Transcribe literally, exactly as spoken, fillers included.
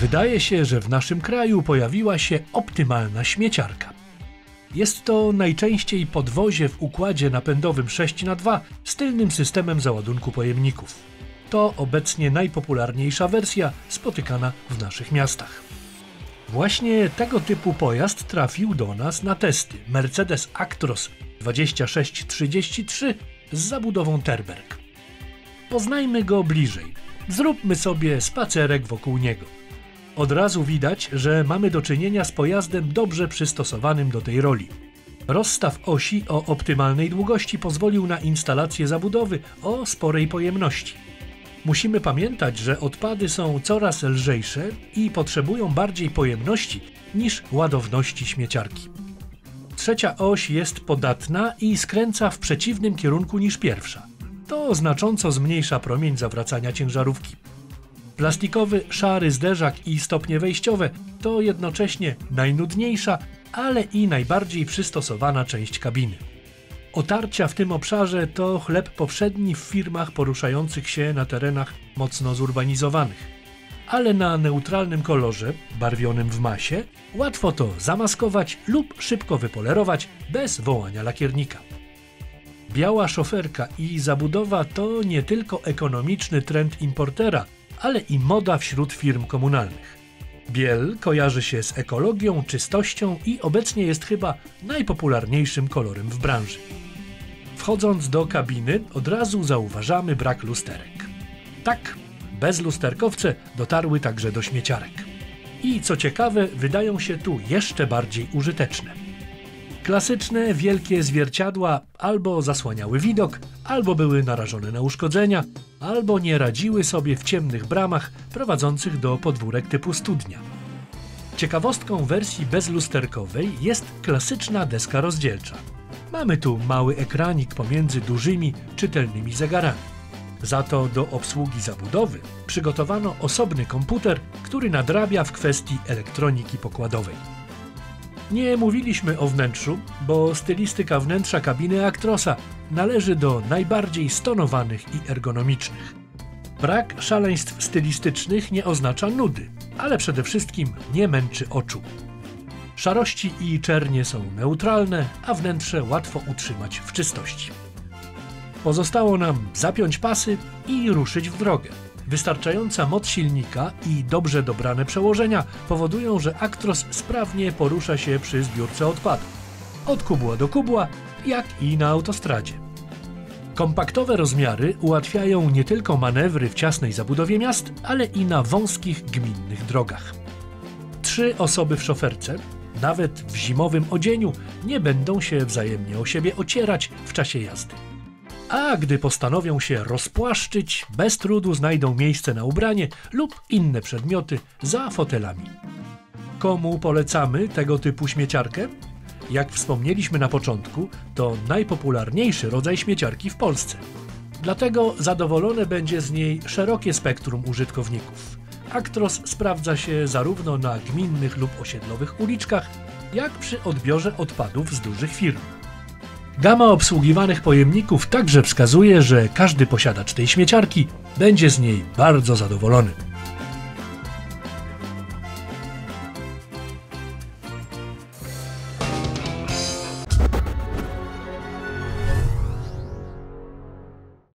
Wydaje się, że w naszym kraju pojawiła się optymalna śmieciarka. Jest to najczęściej podwozie w układzie napędowym sześć na dwa z tylnym systemem załadunku pojemników. To obecnie najpopularniejsza wersja spotykana w naszych miastach. Właśnie tego typu pojazd trafił do nas na testy Mercedes Actros dwadzieścia sześć trzydzieści trzy z zabudową Terberg. Poznajmy go bliżej. Zróbmy sobie spacerek wokół niego. Od razu widać, że mamy do czynienia z pojazdem dobrze przystosowanym do tej roli. Rozstaw osi o optymalnej długości pozwolił na instalację zabudowy o sporej pojemności. Musimy pamiętać, że odpady są coraz lżejsze i potrzebują bardziej pojemności niż ładowności śmieciarki. Trzecia oś jest podatna i skręca w przeciwnym kierunku niż pierwsza. To znacząco zmniejsza promień zawracania ciężarówki. Plastikowy, szary zderzak i stopnie wejściowe to jednocześnie najnudniejsza, ale i najbardziej przystosowana część kabiny. Otarcia w tym obszarze to chleb powszedni w firmach poruszających się na terenach mocno zurbanizowanych. Ale na neutralnym kolorze, barwionym w masie, łatwo to zamaskować lub szybko wypolerować bez wołania lakiernika. Biała szoferka i zabudowa to nie tylko ekonomiczny trend importera, ale i moda wśród firm komunalnych. Biel kojarzy się z ekologią, czystością i obecnie jest chyba najpopularniejszym kolorem w branży. Wchodząc do kabiny, od razu zauważamy brak lusterek. Tak, bezlusterkowce dotarły także do śmieciarek. I co ciekawe, wydają się tu jeszcze bardziej użyteczne. Klasyczne, wielkie zwierciadła albo zasłaniały widok, albo były narażone na uszkodzenia, albo nie radziły sobie w ciemnych bramach prowadzących do podwórek typu studnia. Ciekawostką wersji bezlusterkowej jest klasyczna deska rozdzielcza. Mamy tu mały ekranik pomiędzy dużymi, czytelnymi zegarami. Za to do obsługi zabudowy przygotowano osobny komputer, który nadrabia w kwestii elektroniki pokładowej. Nie mówiliśmy o wnętrzu, bo stylistyka wnętrza kabiny Actrosa należy do najbardziej stonowanych i ergonomicznych. Brak szaleństw stylistycznych nie oznacza nudy, ale przede wszystkim nie męczy oczu. Szarości i czernie są neutralne, a wnętrze łatwo utrzymać w czystości. Pozostało nam zapiąć pasy i ruszyć w drogę. Wystarczająca moc silnika i dobrze dobrane przełożenia powodują, że Actros sprawnie porusza się przy zbiórce odpadów. Od kubła do kubła, jak i na autostradzie. Kompaktowe rozmiary ułatwiają nie tylko manewry w ciasnej zabudowie miast, ale i na wąskich gminnych drogach. Trzy osoby w szoferce, nawet w zimowym odzieniu, nie będą się wzajemnie o siebie ocierać w czasie jazdy. A gdy postanowią się rozpłaszczyć, bez trudu znajdą miejsce na ubranie lub inne przedmioty za fotelami. Komu polecamy tego typu śmieciarkę? Jak wspomnieliśmy na początku, to najpopularniejszy rodzaj śmieciarki w Polsce. Dlatego zadowolone będzie z niej szerokie spektrum użytkowników. Actros sprawdza się zarówno na gminnych lub osiedlowych uliczkach, jak przy odbiorze odpadów z dużych firm. Gama obsługiwanych pojemników także wskazuje, że każdy posiadacz tej śmieciarki będzie z niej bardzo zadowolony.